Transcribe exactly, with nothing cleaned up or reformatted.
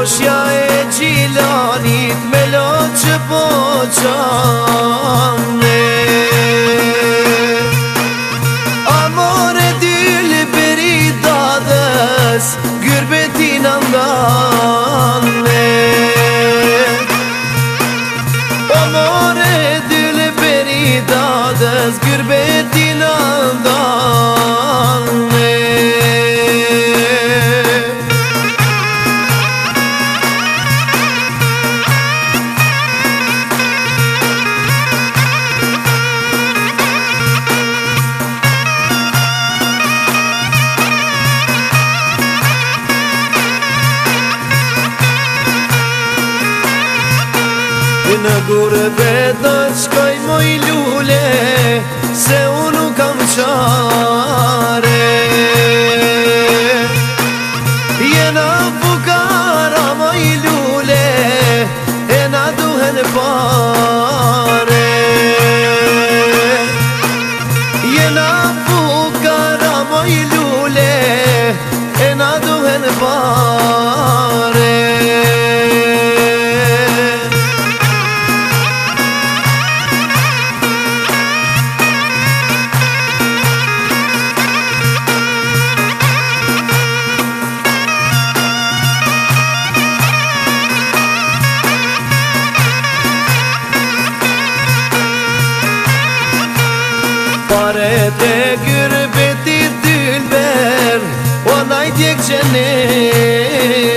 Moshja e Gjilanit me loqë po qane Amore dyllë beri dadës Gërbetin andane Amore dyllë beri dadës Gërbetin andane Në gurbet do qkoj moj lule Se unë nuk kam qare Jena fukara moj lule E na duhen pare Jena fukara moj lule E na duhen pare Pare te gërbetit dylber O najtjek qenet